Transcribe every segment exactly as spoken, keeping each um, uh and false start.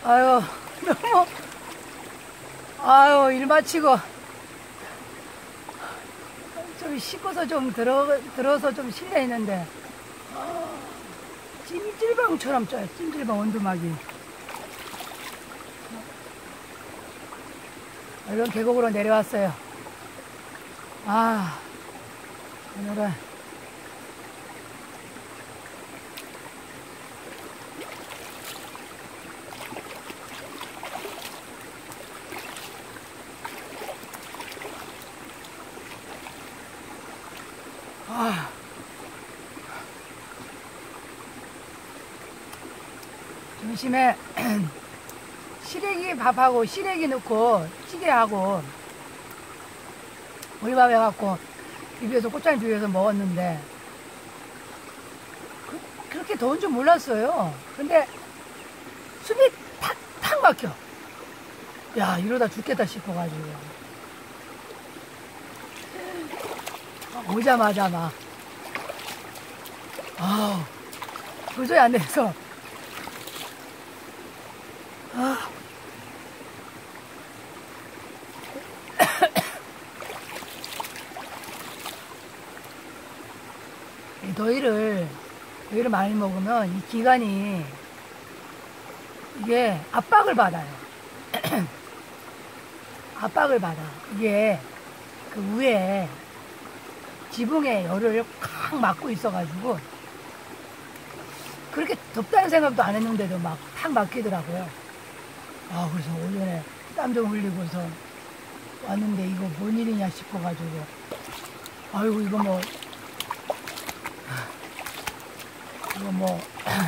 아유, 너무, 아유, 일 마치고, 좀 씻고서 좀 들어, 들어서 좀 실려 있는데, 아, 찜질방처럼 쪄요. 찜질방 원두막이. 얼른 계곡으로 내려왔어요. 아, 오늘은 아, 점심에 시래기 밥하고 시래기 넣고 찌개하고 오리밥 해갖고 비벼서 꽃장 비벼서 먹었는데 그, 그렇게 더운 줄 몰랐어요. 근데 숨이 탁탁 막혀. 야, 이러다 죽겠다 싶어가지고 오자마자 막 아우 도저히 안 돼서 아 더위를 더위를 많이 먹으면 이 기관이 이게 압박을 받아요. 압박을 받아. 이게 그 위에 지붕에 열을 칵 막고 있어가지고 그렇게 덥다는 생각도 안 했는데도 막 탁 막히더라고요. 아, 그래서 오전에 땀 좀 흘리고서 왔는데 이거 뭔 일이냐 싶어가지고 아이고 이거 뭐 이거 뭐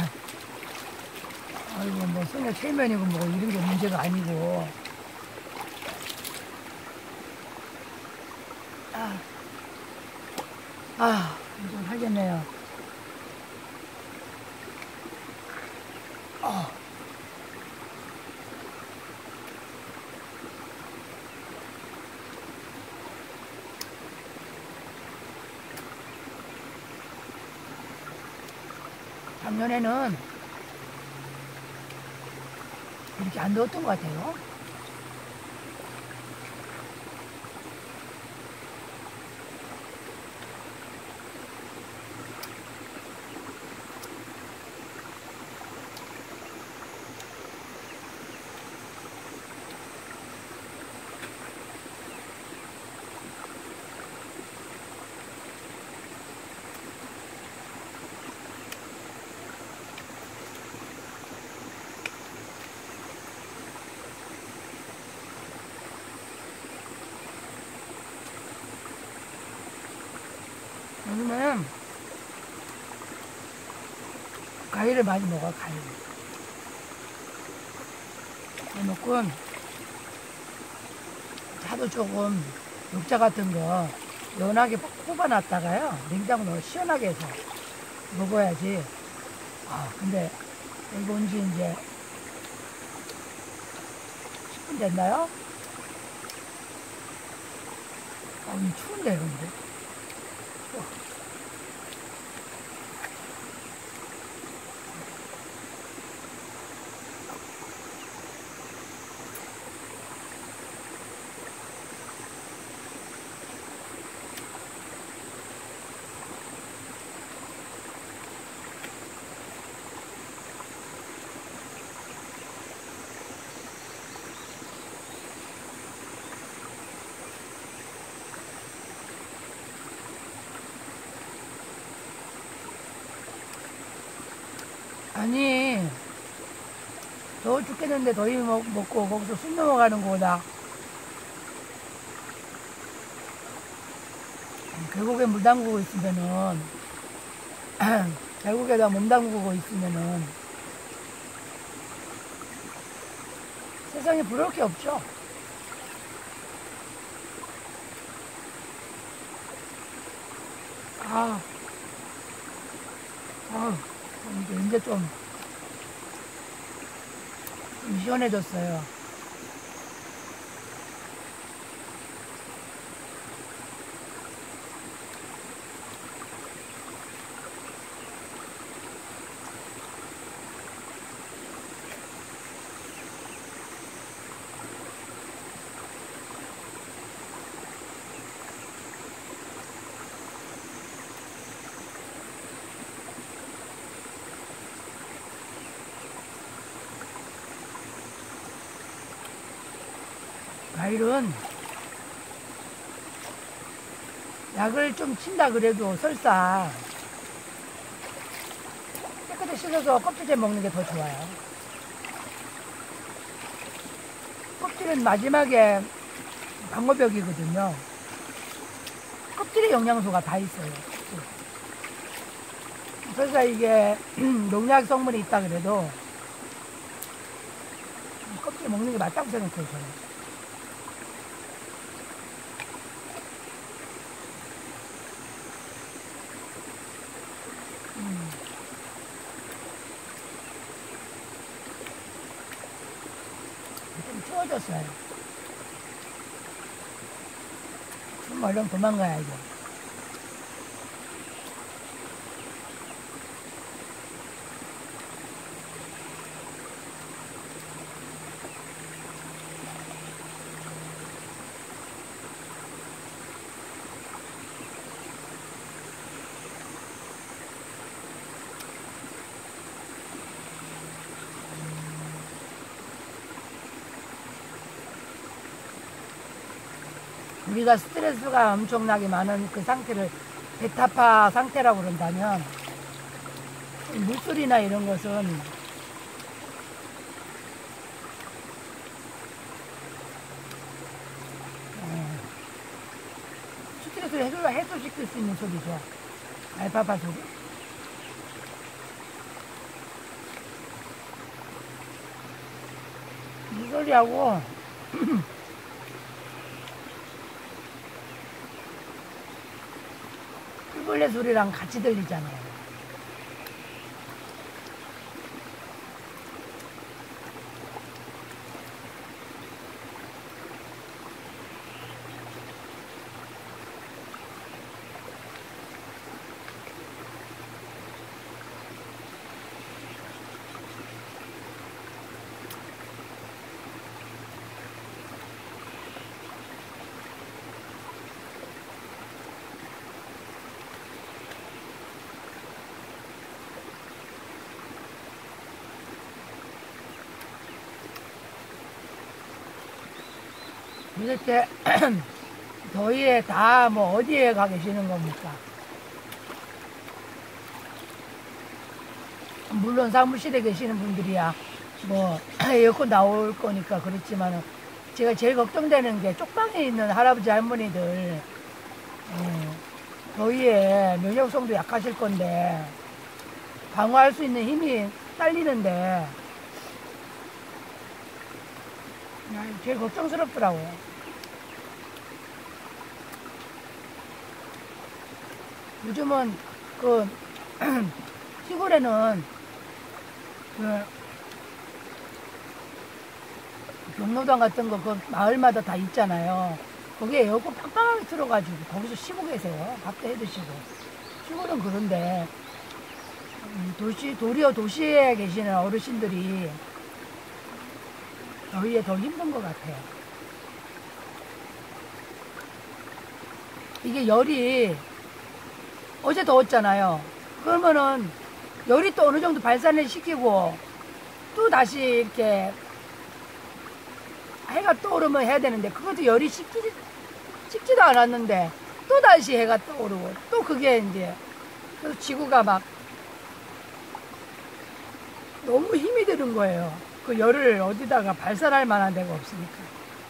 아이고 뭐 소녀 최면이고 뭐 이런 게 문제가 아니고 아, 아 좀 하겠네요. 어. 작년에는 이렇게 안 더웠던 것 같아요. 요즘에는 과일을 많이 먹어, 과일. 해놓고 차도 조금 녹차 같은 거 연하게 뽑아놨다가요 냉장고로 시원하게 해서 먹어야지. 아, 근데 여기 온 지 이제 십 분 됐나요? 아, 오늘 추운데 근데 추워. 아니 더워 죽겠는데 더위 먹, 먹고 거기서 숨 넘어가는 거다. 계곡에 물 담그고 있으면은 계곡에다 몸 담그고 있으면은 세상에 부러울 게 없죠. 아, 아, 이제, 이제 좀, 좀 시원해졌어요. 과일은 약을 좀 친다 그래도 설사 깨끗이 씻어서 껍질째 먹는 게 더 좋아요. 껍질은 마지막에 방어벽이거든요. 껍질에 영양소가 다 있어요. 그래서 이게 농약 성분이 있다 그래도 껍질 먹는 게 맞다고 생각해요, 저는. 음. 좀 추워졌어요. 좀 얼른 도망가야죠. 우리가 스트레스가 엄청나게 많은 그 상태를 베타파 상태라고 그런다면 물술이나 이런 것은 어, 스트레스를 해소, 해소시킬 수 있는 소리죠. 알파파 소리. 이 소리하고 꿀벌레 소리랑 같이 들리잖아요. 도대체 더위에 다 뭐 어디에 가 계시는 겁니까? 물론 사무실에 계시는 분들이야 뭐 에어컨 나올 거니까 그렇지만 제가 제일 걱정되는 게 쪽방에 있는 할아버지 할머니들 음, 더위에 면역성도 약하실 건데 방어할 수 있는 힘이 딸리는데 제일 걱정스럽더라고요. 요즘은 그 시골에는 그 경로당 같은 거 그 마을마다 다 있잖아요. 거기에 에어컨 빵빵하게 틀어가지고 거기서 쉬고 계세요. 밥도 해드시고. 시골은 그런데 도시 도리어 도시에 계시는 어르신들이 더위에 더 힘든 것 같아요. 이게 열이 어제 더웠잖아요. 그러면은 열이 또 어느 정도 발산을 시키고 또 다시 이렇게 해가 떠오르면 해야 되는데 그것도 열이 식지, 식지도 않았는데 또 다시 해가 떠오르고 또 그게 이제 그래서 지구가 막 너무 힘이 드는 거예요. 그 열을 어디다가 발산할 만한 데가 없으니까.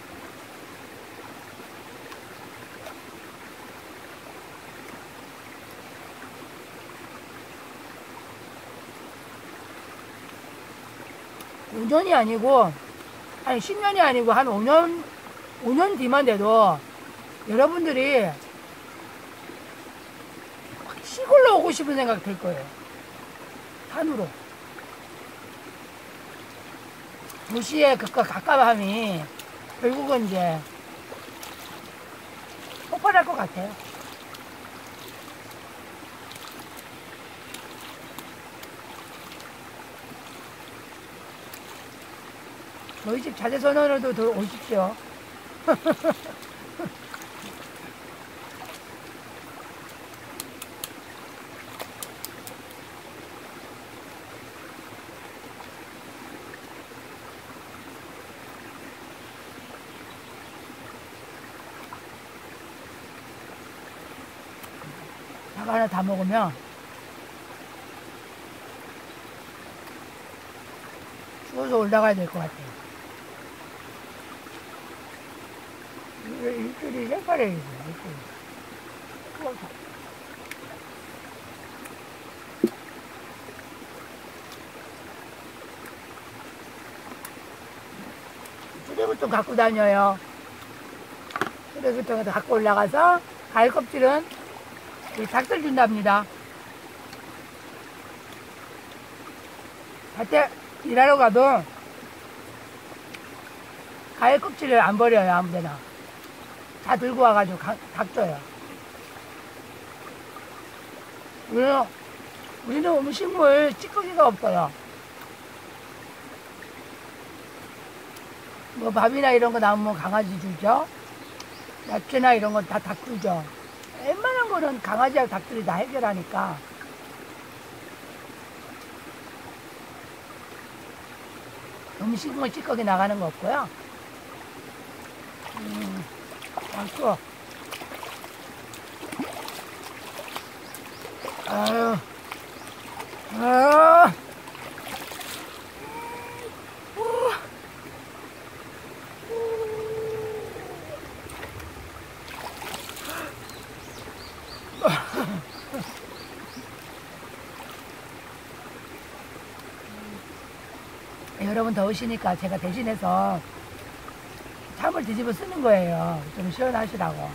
오 년이 아니고 아니 십 년이 아니고 한 오 년 오 년 뒤만 돼도 여러분들이 시골로 오고 싶은 생각 들 거예요. 산으로. 도시의 극과 가까움이 결국은 이제 폭발할 것 같아요. 저희 집 자재선언으로도 더 오십시오. 닭 하나 다 먹으면 추워서 올라가야 될 것 같아요. 일주일이 색깔이 있어요. 일주일. 추워서. 쓰레기통 갖고 다녀요. 쓰레기통에 갖고 올라가서 과일 껍질은 닭들 준답니다. 밭에 일하러 가도 과일 껍질을 안 버려요. 아무데나 다 들고 와가지고 가, 닭 줘요. 우리는, 우리는 음식물 찌꺼기가 없어요. 뭐 밥이나 이런 거 남으면 강아지 주죠. 야채나 이런 건 다 닭 주죠. 웬만한 거는 강아지하고 닭들이 다 해결하니까. 음식물 찌꺼기 나가는 거 없고요. 음, 맛있어. 아유, 아유. 여러분 더우시니까 제가 대신해서 찬물 뒤집어 쓰는 거예요. 좀 시원하시라고.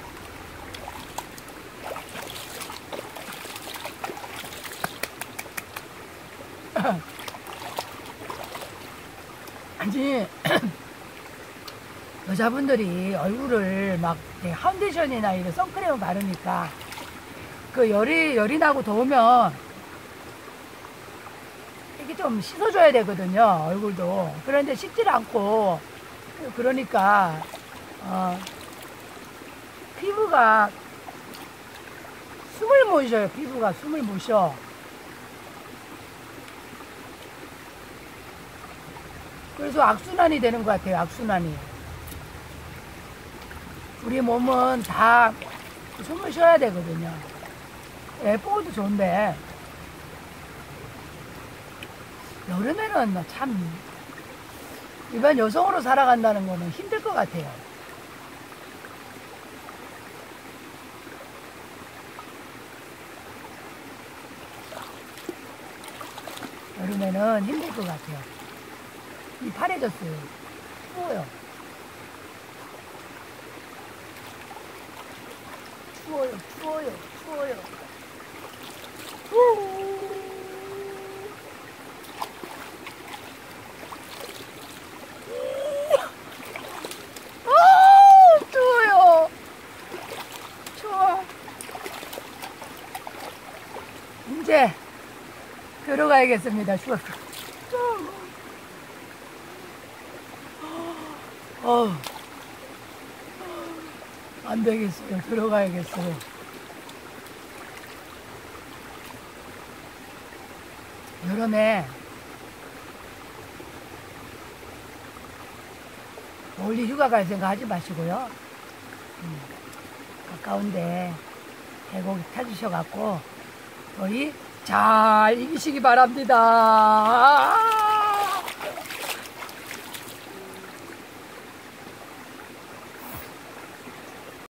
아니 여자분들이 얼굴을 막 파운데이션이나 이런 선크림을 바르니까 그 열이 열이 나고 더우면 이게 좀 씻어줘야 되거든요. 얼굴도. 그런데 씻질 않고 그러니까 어, 피부가 숨을 못 쉬어요. 피부가 숨을 못 쉬어. 그래서 악순환이 되는 것 같아요. 악순환이. 우리 몸은 다 숨을 쉬어야 되거든요. 예쁘고도 좋은데 여름에는 참 일반 여성으로 살아간다는 거는 힘들 것 같아요. 여름에는 힘들 것 같아요. 이 파래졌어요. 추워요. 추워요, 추워요, 추워요. 아, 추워요. 추워. 이제 들어가야겠습니다. 추워서. 어, 안 되겠어요. 들어가야겠어요. 여름에 멀리 휴가 갈 생각 하지 마시고요. 음, 가까운데 계곡 찾으셔갖고 거의 잘 이기시기 바랍니다.